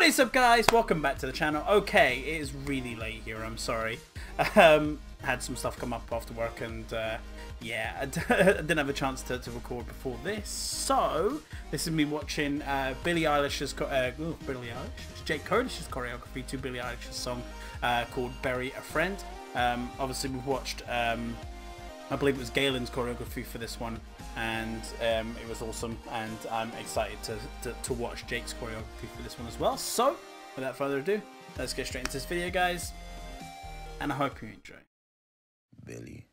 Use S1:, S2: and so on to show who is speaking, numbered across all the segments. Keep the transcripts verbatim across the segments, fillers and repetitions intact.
S1: What is up, guys? Welcome back to the channel. Okay, it is really late here, I'm sorry. Um, had some stuff come up after work and uh, yeah, I, d I didn't have a chance to, to record before this. So, this is me watching uh, Billie Eilish's, uh, ooh, Billie Eilish? Jake Curtis's choreography to Billie Eilish's song uh, called Bury a Friend. Um, obviously, we've watched, um, I believe it was Galen's choreography for this one, and um, it was awesome, and I'm excited to, to, to watch Jake's choreography for this one as well. So, without further ado, let's get straight into this video, guys, and I hope you enjoy.
S2: Billie.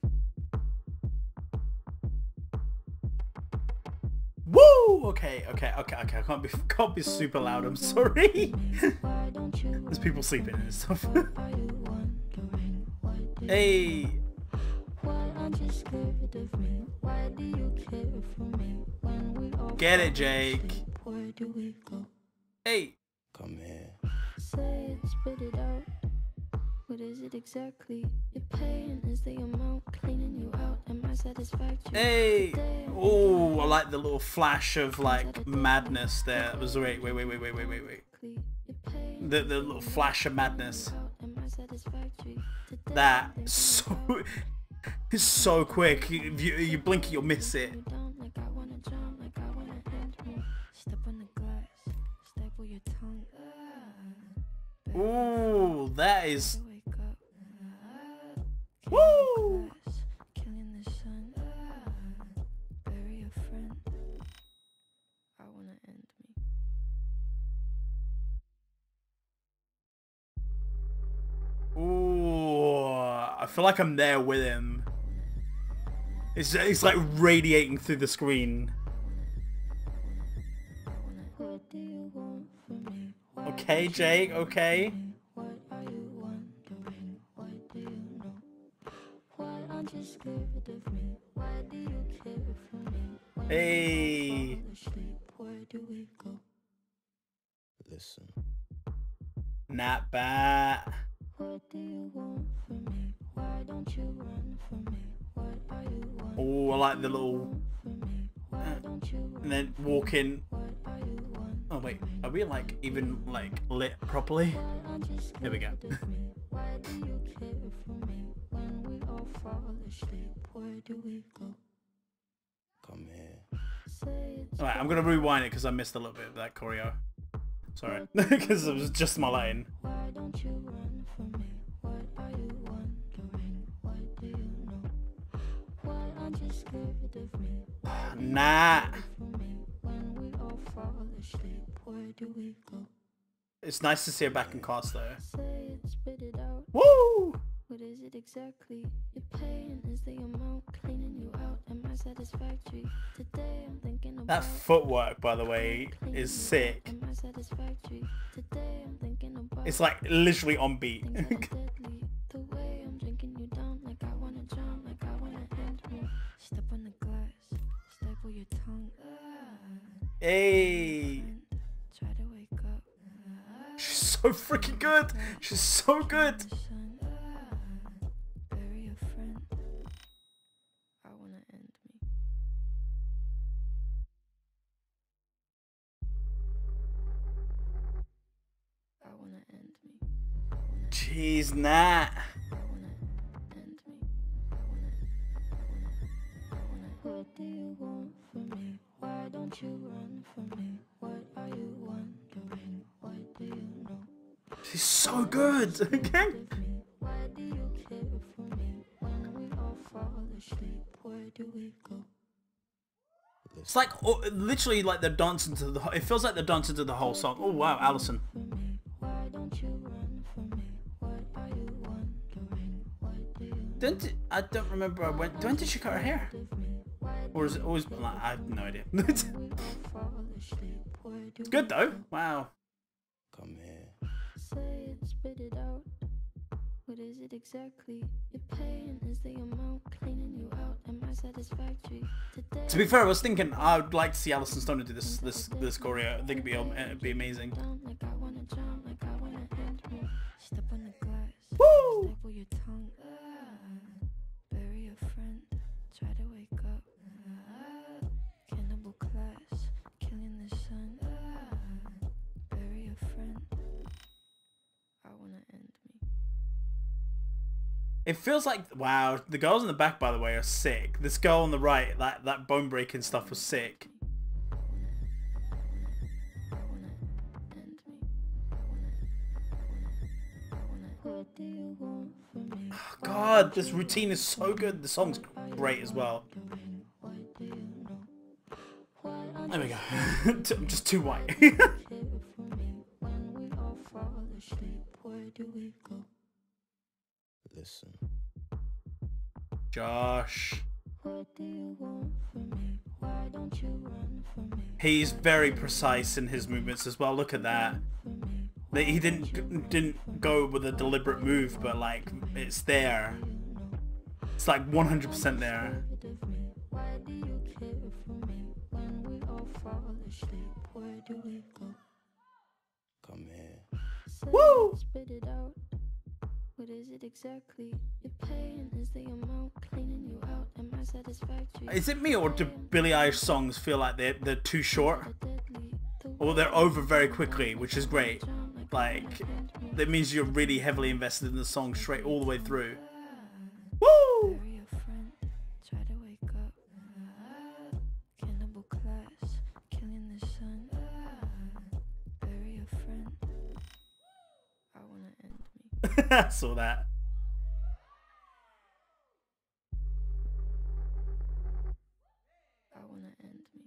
S1: Woo! Okay, okay, okay, okay. I can't be, can't be super loud. I'm sorry. There's people sleeping and stuff. Hey. Get it, Jake. Hey.
S2: Come here.
S3: Say it, spit it out. What is it exactly? You're paying is the amount cleaning you out. Am I satisfactory?
S1: Hey. Oh, I like the little flash of like madness there. That was wait, wait, wait, wait, wait, wait, wait, wait. The the little flash of madness. That so it's so quick. If you you blink, you'll miss it. Ooh, that is. Woo! Ooh, I feel like I'm there with him. It's it's like radiating through the screen. Okay, Jake. Okay. Hey.
S2: Listen.
S1: Not bad. Oh, I like the little. Uh, and then walking. Oh wait, are we like even like lit properly? There we go.
S2: Come here.
S1: Alright, I'm gonna rewind it because I missed a little bit of that choreo. Sorry, because it was just my lane. Nah. It's nice to see her back in cast though. Woo!
S3: What is it exactly? You're paying is the amount cleaning you out. Am I satisfactory? Today I'm thinking about
S1: that footwork, by the way, is sick.
S3: Am I satisfactory? Today I'm thinking about
S1: It's like literally on beat.
S3: the way I'm drinking you down, like I wanna drown, like I wanna end me. Step on the glass, staple your tongue.
S1: Hey.
S3: Try to wake up.
S1: She's so freaking good. She's so good.
S3: Bury a friend. I wanna end me. I wanna end me.
S1: Jeez, Nat.
S3: I wanna end me. I wanna, I wanna, I wanna. What do you want from me? Why don't you run from me? What are you wondering? What do you know?
S1: She's so good. Okay.
S3: Why do you care for me? When we all fall asleep, where do we go?
S1: It's like oh, literally like they're dancing to the. It feels like they're dancing to the whole song. Oh wow, Allison.
S3: Why don't you run from me? What are you wondering? What do you know?
S1: Didn't I don't remember when when did she cut her hair? Or is it always like, I have no idea. It's good though. Wow.
S2: Come here.
S3: Say it, spit it out. What is it exactly? You're paying is the amount cleaning you out. Am I satisfactory? Today
S1: To be fair, I was thinking I would like to see Alison Stoner do this this this choreo. I think it'd be it'd be amazing.
S3: like I wanna drown, like I wanna end me. Step on the glass.
S1: Woo!
S3: Staple your tongue. Bury a friend. Try to wake up. Cannibal class. Killing the sun. Bury a friend.
S1: It feels like, wow, the girls in the back, by the way, are sick. This girl on the right, that, that bone breaking stuff was sick. Oh, God, this routine is so good. The song's great as well. There we go. I'm just too white.
S2: Listen.
S1: Josh. He's very precise in his movements as well. Look at that. He didn't didn't go with a deliberate move, but like it's there. It's like one hundred percent there.
S2: Come here.
S1: Woo!
S3: Spit it out. What is it exactly? You're paying is the amount cleaning you out. Am I satisfactory?
S1: Is it me, or do Billie Eilish songs feel like they're they're too short, or they're over very quickly, which is great? Like that means you're really heavily invested in the song straight all the way through. Woo!
S3: Bury a friend, try to wake up. Cannibal class, killing the sun. Bury a friend. I wanna end me.
S1: I saw that.
S3: I wanna end me.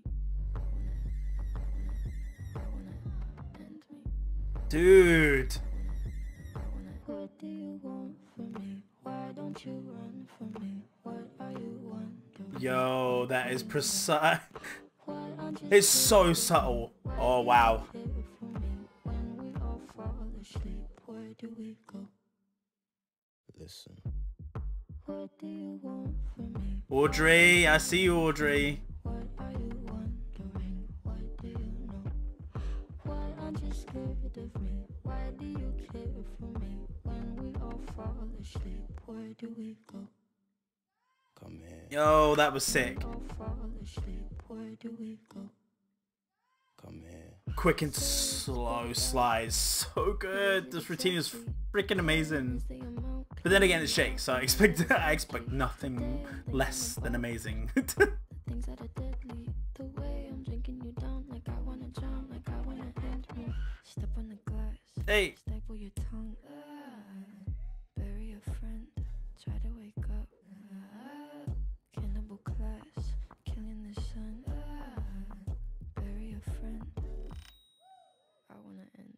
S3: I wanna end me.
S1: Dude.
S3: What do you want from me? Why don't you run from me? What are you wondering?
S1: Yo, that is precise.
S3: Why aren't you
S1: It's so subtle. Oh, wow.
S3: here for me? When we all fall asleep, where do we go?
S2: Listen.
S3: What do you want from me?
S1: Audrey, I see you, Audrey.
S3: What are you wondering? What do you know? Why aren't you scared of me? Why do you care for me? When we all fall asleep, where do we go?
S2: Come here.
S1: Yo, that was sick.
S3: All fall asleep, where do we go?
S2: Come here.
S1: Quick and slow slides. So good. This routine is freaking amazing.
S3: The amount
S1: But then again, it's Shake, so I expect I expect nothing less than amazing.
S3: things that are deadly. The way I'm drinking you down, like I wanna drown, like I wanna end me. Step on the glass,
S1: Hey.
S3: staple your tongue. Bury a friend, try to wake up. Cannibal class, killing the sun. Bury a friend. I wanna end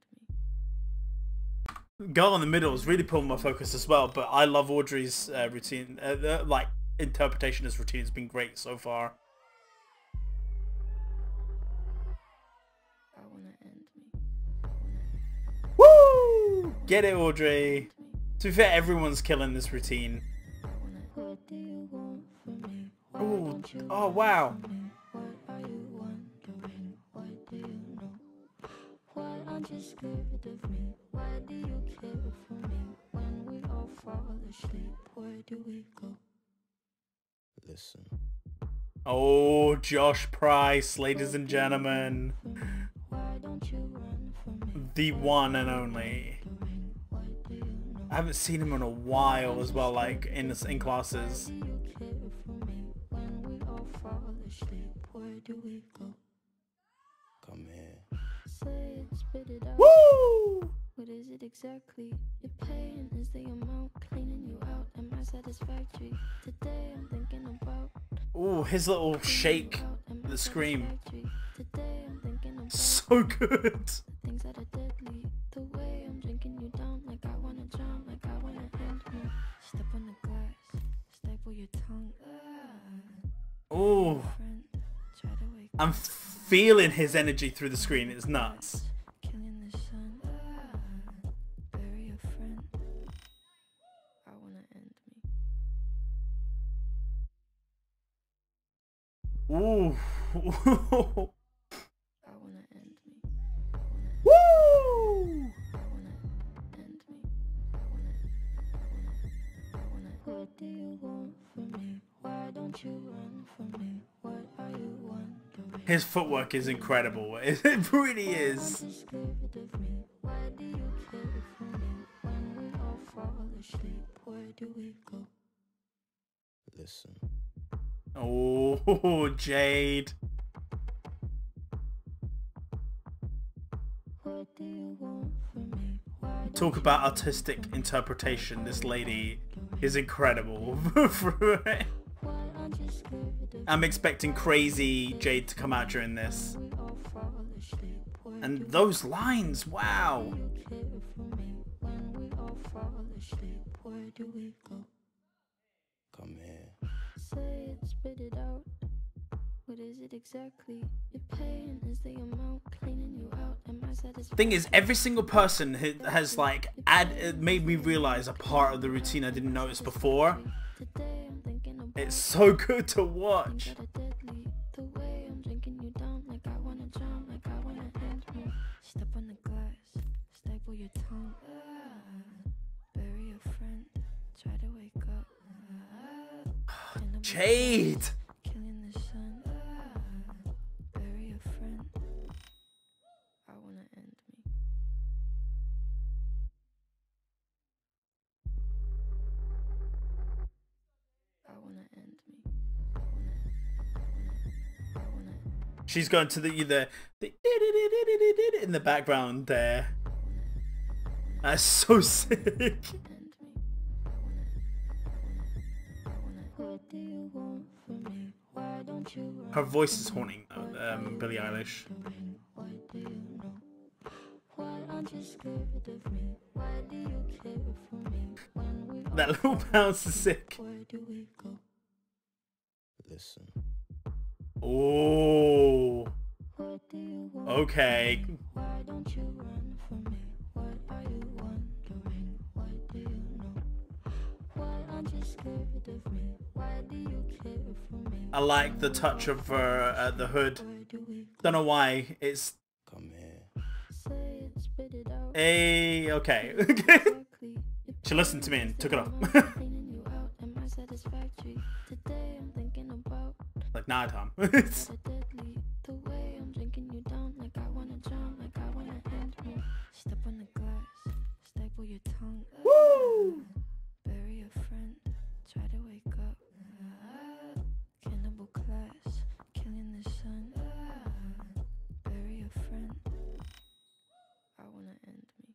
S3: me.
S1: Girl in the middle is really pulling my focus as well, but I love Audrey's uh, routine. Uh, the, like interpretation of this routine has been great so far.
S3: I wanna end me.
S1: Woo! Get it, Audrey. To be fair, everyone's killing this routine.
S3: I wanna. What do you want from me? Why
S1: Ooh,
S3: don't you
S1: oh
S3: run
S1: wow.
S3: from me? What are you wondering? What do you know? Why aren't you scared of me? Why do you care for me? When we all fall asleep, where do we go?
S2: Listen.
S1: Oh, Josh Price, ladies and gentlemen.
S3: Why don't you run from me?
S1: The one and only.
S3: What do you know?
S1: I haven't seen him in a while as well, like in in classes.
S3: Do you care for me? When we all fall asleep, where do we go?
S2: Come here.
S3: Say it, spit it out.
S1: Woo!
S3: What is it exactly? Your pain is the amount cleaning you out. Am I satisfactory? Today I'm thinking about
S1: Ooh, his little shake,
S3: out. Am I
S1: the scream.
S3: satisfactory? Today I'm thinking about
S1: So good.
S3: things that are deadly. The way I'm drinking you down, like I wanna drown, like I wanna end me. Step on the glass, staple your tongue.
S1: Ooh,
S3: Friend, try to wake
S1: I'm feeling his energy through the screen. It's nuts.
S3: killing the sun. Bury a friend. I wanna end me.
S1: Ooh.
S3: I wanna end me.
S1: Woo!
S3: I wanna end me. I wanna, I wanna, I wanna. What do you want from me? Why don't you run from me? What are you wondering?
S1: His footwork is incredible. It really is.
S3: You're scared of me. Why do you care for me? When we all fall asleep, where do we go?
S1: Oh, Jade.
S3: What do you want from me? Why
S1: Talk about artistic interpretation. This lady is incredible.
S3: why aren't you scared of
S1: I'm expecting crazy Jade to come out during this.
S3: we all fall asleep? Where
S1: And those lines, wow.
S3: do you care for me? When we all fall asleep, where do we go?
S2: Come here.
S3: Say it, spit it out. What is it exactly? Your pain is the amount cleaning you out. Am I satisfied?
S1: Thing is, every single person ha- has like add it made me realize a part of the routine I didn't notice before.
S3: Today I'm thinking about
S1: It's so good to watch.
S3: that are deadly. The way I'm drinking you down, like I wanna drown, like I wanna end me. Step on the glass, staple your tongue. Ah, bury a friend, try to wake up. Ah, cannibal
S1: Jade.
S3: killing the sun. Ah, bury a friend. I wanna end me. I wanna end me. I wanna, I wanna, I wanna,
S1: She's going to the the, the in the background there. That's so sick.
S3: end me. I wanna, I wanna, I wanna. What do you want from me? Why don't you run?
S1: Her voice is haunting though, um, Billie Eilish.
S3: What do you know? Why aren't you scared of me? Why do you care for me? When we
S1: That little bounce is sick.
S3: where do we go?
S2: Listen.
S1: Oh,
S3: What do you want?
S1: okay.
S3: Why don't you run from me? What are you wondering? What do you know? Why aren't you scared of me? Why do you care for me?
S1: I like the touch of her at the hood.
S3: Where do we go?
S1: Don't know why. It's
S2: Come here.
S3: Say it, spit it out.
S1: a okay.
S3: Exactly.
S1: She listened to me and took it off.
S3: Cleaning you out. Am I satisfactory? Today I'm thinking about
S1: Like nah, Tom.
S3: that are deadly. The way I'm drinking you down, like I wanna drown, like I wanna end me. Step on the glass, staple your tongue.
S1: Woo!
S3: Bury a friend, try to wake up. Ah, cannibal class, killing the sun. Ah, bury a friend. I wanna end me.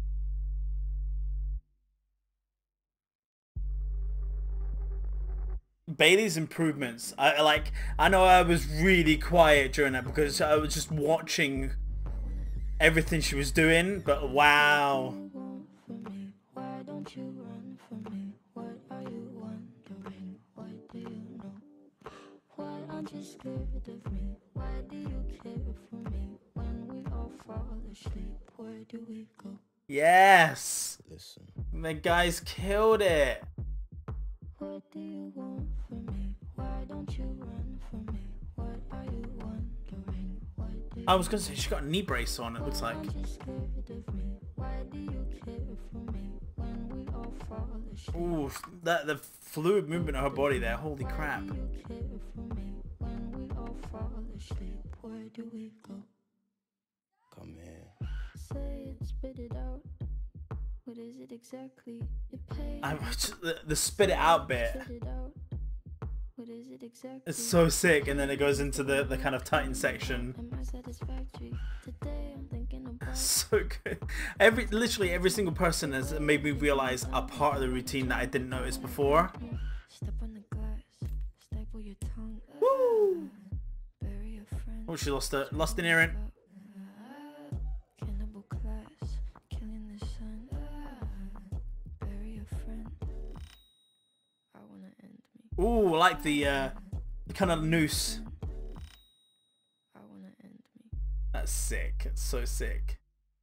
S1: Bailey's improvements. I I like. I know I was really quiet during that because I was just watching everything she was doing. But wow.
S3: You want from me? Why don't you run from me? What are you wondering? What do you know? Why aren't you scared of me? Why do you care for me? When we all fall asleep, where do we go?
S1: Yes.
S2: Listen.
S1: The guys killed it.
S3: What do you want from me? Why don't you run from me? What are you wondering? What do you
S1: I was gonna say she got a knee brace on. It looks like.
S3: aren't you scared of me? Why do you care for me? When we all fall asleep.
S1: Ooh, that the fluid movement of her body there. Holy crap.
S3: Why do you care for me? When we all fall asleep, where do we go?
S2: Come here.
S3: Say it, spit it out. What is it exactly? Your pain.
S1: I the, the spit it out bit.
S3: Spit it out. What is it exactly?
S1: It's so sick, and then it goes into the the kind of Titan section.
S3: Am I satisfactory? Today I'm thinking about
S1: So good. Every literally every single person has made me realize a part of the routine that I didn't notice before.
S3: step on the glass, staple your tongue.
S1: Woo!
S3: Bury a friend.
S1: Oh, she lost a lost an earring.
S3: Cannibal class, killing the sun. Bury a friend. I wanna end me.
S1: Ooh, I like the uh, the kind of noose.
S3: I wanna end me.
S1: That's sick. It's so sick.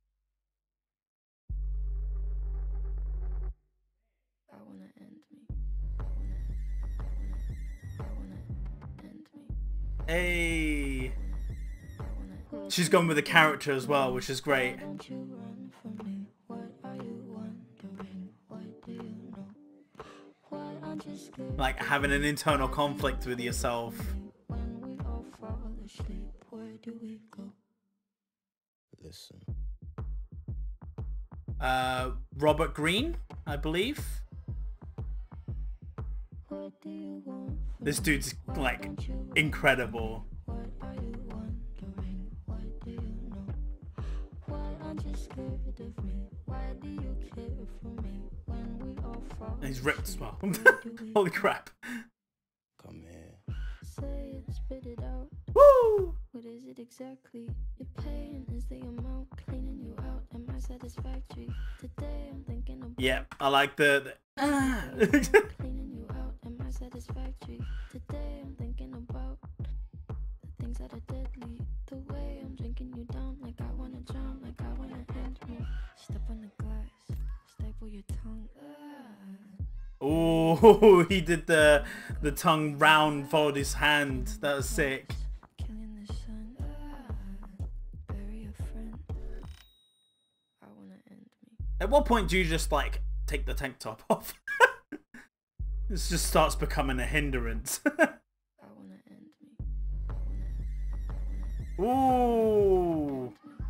S3: I wanna end me. I wanna, I wanna, I wanna end me.
S1: Hey,
S3: I wanna.
S1: she's gone with the character as well, which is great.
S3: Why don't you run from me? What are you wondering? What do you know? Why aren't you scared?
S1: Like having an internal conflict with yourself.
S3: When we all fall asleep, where do we go?
S2: Listen.
S1: Uh, Robert Greene, I believe.
S3: What do you want from
S1: This dude's like incredible.
S3: What are you wondering? What do you know? Why aren't you scared of me? Why do you care for me when we all fall?
S1: And he's ripped as well.
S3: asleep? Where do we
S1: Holy crap.
S2: Come here.
S3: say it, spit it out?
S1: Woo!
S3: What is it exactly? Your pain is the amount cleaning you out. Am I satisfactory? Today I'm thinking about
S1: Yeah, I like the... the ah.
S3: cleaning you out. Am I satisfactory? Today I'm thinking about the things that are deadly. The way I'm drinking you down, like I wanna drown, like I wanna end me. Step on the glass, staple your tongue.
S1: Oh, he did the the tongue round, followed his hand. That was sick.
S3: Killing the sun. Bury a friend. I wanna end me.
S1: At what point do you just like take the tank top off? This just starts becoming a hindrance.
S3: I wanna end me. I wanna, I wanna.
S1: Ooh,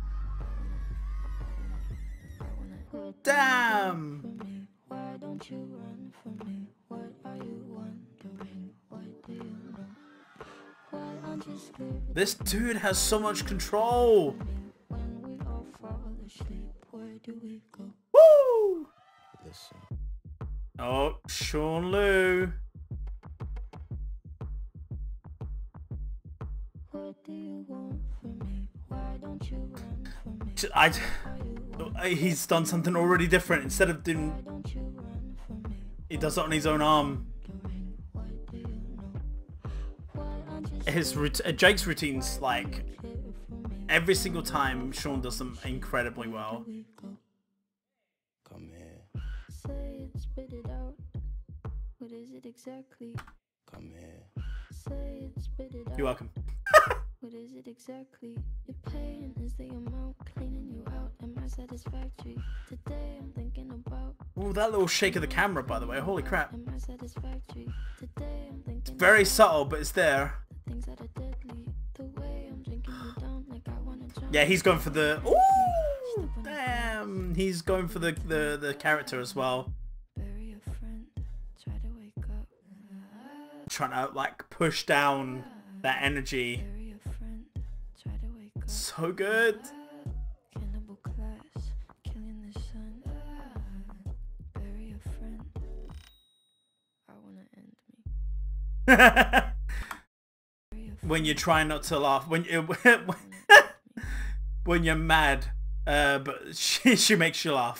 S3: What
S1: damn.
S3: for me? Why don't you run from me? What are you wondering? What do you know? Why aren't you scared
S1: This dude has so much control.
S3: of me? When we all fall asleep, where do we go?
S1: Woo!
S2: Listen.
S1: Oh, Sean Lou.
S3: What do you want from me? Why don't you run from me?
S1: I,
S3: Are you wondering?
S1: he's done something already different. Instead of
S3: Why
S1: doing,
S3: don't you run from me?
S1: he does it on his own arm.
S3: What do you know? Why aren't you
S1: His rout- uh, Jake's routines, like
S3: scared for me?
S1: every single time, Sean does them incredibly well.
S3: We go.
S2: Come here.
S3: Say it, spit it out. What is it exactly?
S2: Come here.
S3: Say it, spit it out.
S1: You're welcome.
S3: What is it exactly? Your pain is the amount cleaning you out. Am I satisfactory? Today I'm thinking about.
S1: Ooh, that little shake of the camera, by the way. Holy crap.
S3: Am I satisfactory? Today I'm thinking
S1: Very
S3: about
S1: subtle, but it's there.
S3: the things that are deadly. The way I'm drinking you down, like I wanna drown.
S1: Yeah, he's going for the...
S3: Step
S1: Ooh,
S3: on the
S1: damn. He's going for the, the, the character as well.
S3: Bury a friend. Try to wake up.
S1: Trying to, like, push down that energy.
S3: Bury a friend. Try to wake up.
S1: So good.
S3: Cannibal class, killing the sun. Bury a friend. I wanna end me. Bury a friend.
S1: When you're trying not to laugh. When you...
S3: I wanna end me.
S1: when you're mad, uh, but she, she makes you laugh.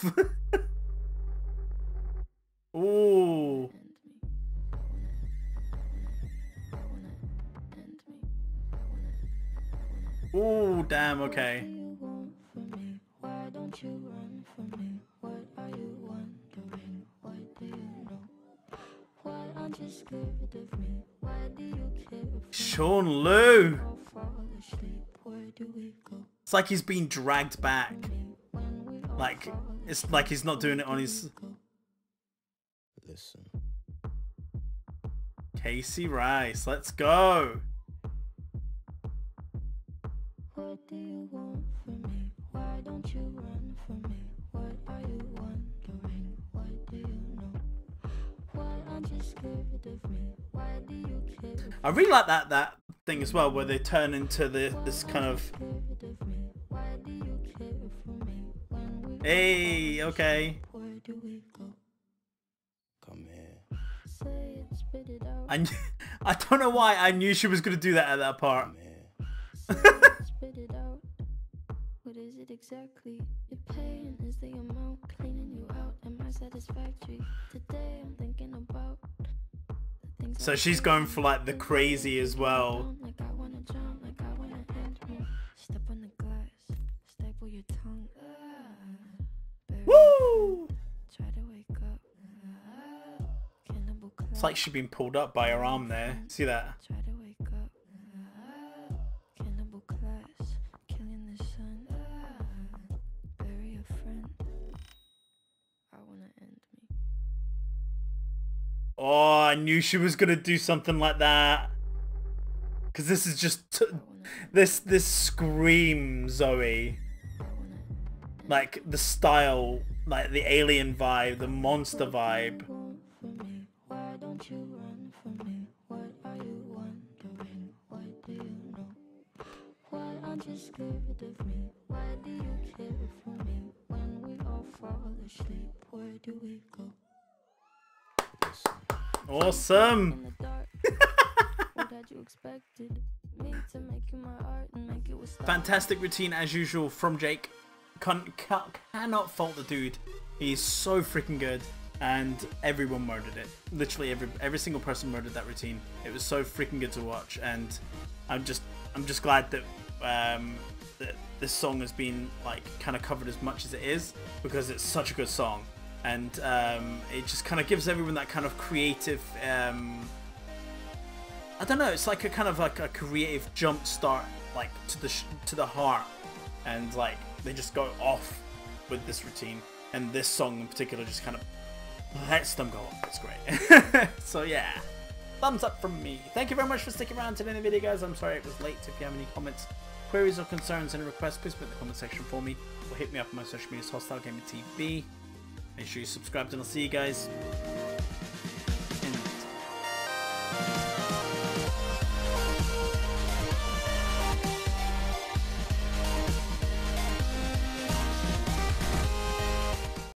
S1: Ooh.
S3: End me. I wanna, I wanna end me. I wanna, I wanna.
S1: Ooh, damn, okay.
S3: What do you want from me? Why don't you run from me? What are you wondering? What do you know? Why aren't you scared of me? Why do you care for me?
S1: Sean Lou.
S3: All fall asleep. Where do we go?
S1: It's like he's being dragged back.
S3: When we all
S1: Like,
S3: fall
S1: it's like he's not doing it on his...
S2: Listen.
S1: Casey Rice, let's go.
S3: What do you want from me? Why don't you run from me? What are you wondering? What do you know? Why aren't you scared of me? Why do you care?
S1: I really like that that thing as well, where they turn into the this kind of...
S3: Scared of me? Why do you care for me? When we
S1: Hey, okay.
S3: where do we go?
S2: Come here.
S3: Say it, spit it out.
S1: I, kn- I don't know why I knew she was going to do that at that part.
S2: Come here.
S3: Say it, spit it out. What is it exactly? Your pain is the amount cleaning you out. Am I satisfactory? Today I'm thinking about the things
S1: So
S3: I
S1: she's
S3: did.
S1: going for like the crazy as well.
S3: Like I wanna drown, like I wanna end me. Step on the glass, staple your tongue. Bury a
S1: Woo!
S3: friend, try to wake up. Cannibal
S1: It's
S3: class,
S1: like she's been pulled up by her arm there. See that?
S3: try to wake up. Cannibal class, killing the sun. Bury a friend. I wanna end me.
S1: Oh, I knew she was going to do something like that. Because this is just... T-
S3: I wanna end
S1: this, this screams Zoe.
S3: I wanna end
S1: Like the style, like the alien vibe, the monster vibe.
S3: want from me? Why don't you run from me? What are Aren't you scared of me? Why do you care for me? When we all fall asleep, where do we go?
S1: Awesome.
S3: In the dark. What had you expected? Me to make you my art and make it with style.
S1: Fantastic routine as usual from Jake. Can, can, cannot fault the dude. He's so freaking good, and everyone murdered it. Literally every every single person murdered that routine. It was so freaking good to watch, and I'm just I'm just glad that um, that this song has been like kind of covered as much as it is, because it's such a good song, and um, it just kind of gives everyone that kind of creative. Um, I don't know. It's like a kind of like a creative jump start, like to the sh to the heart, and like they just go off with this routine, and this song in particular just kind of lets them go off. It's great. So yeah, thumbs up from me. Thank you very much for sticking around to the end of the video, guys. I'm sorry it was late. If you have any comments, queries, or concerns, and requests, please put in the comment section for me, or hit me up on my social media, Hostile Gaming T V. Make sure you subscribe, and I'll see you guys